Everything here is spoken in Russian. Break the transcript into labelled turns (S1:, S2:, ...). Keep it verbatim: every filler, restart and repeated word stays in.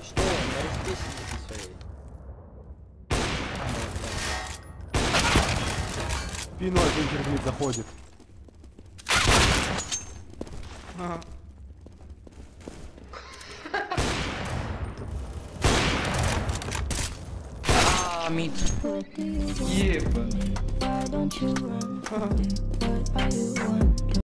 S1: Что? На респе сидит на своей.
S2: Спиной бункер заходит.
S1: Ага. А, мид.
S3: Еба.